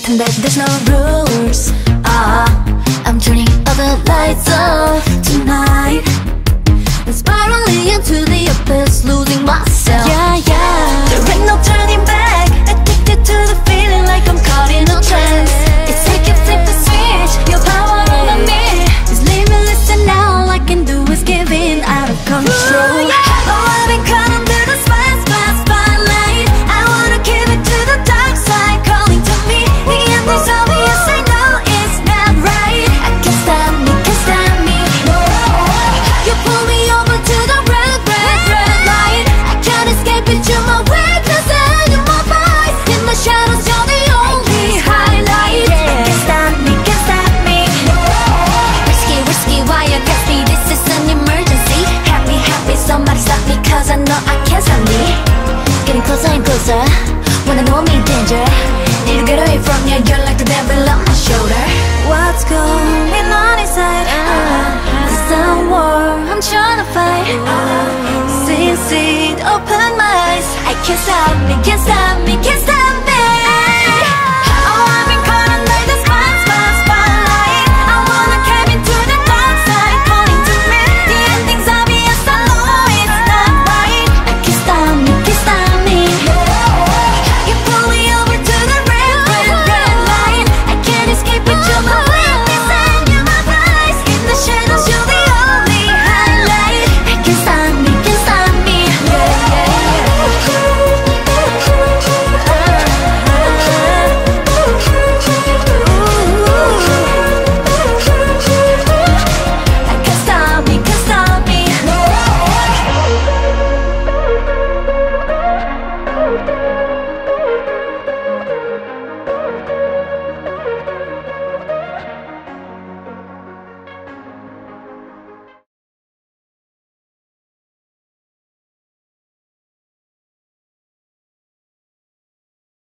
pretend that there's no rules. I'm turning all the lights off tonight, and spiraling into the abyss, losing myself. Yeah, yeah. There ain't no turning back. Addicted to the feeling like I'm caught in a trance. It's like you flip the switch, your power over me is limitless, and now all I can do is give in, out of control. Ooh, yeah. Oh, I've been caught under the spotlight. I wanna give it to the dark side, calling to me. The end is obvious, I know it's not right. I can't stop me, can't stop me. You pull me over to the red light. I can't escape it, you're my weakness and you're my voice. In the shadows, you're the only highlight. I can't stop me, can't stop me. Risky, risky, why you got me? This is an emergency. Happy, happy, somebody stop me, cause I know I can't stop me. Getting closer and closer, wanna know me danger. Need to get away from you, you're like the devil on my shoulder. What's going on inside? It's a war I'm trying to fight. Since it opened my eyes, I can't stop me, can't stop me, can't stop me.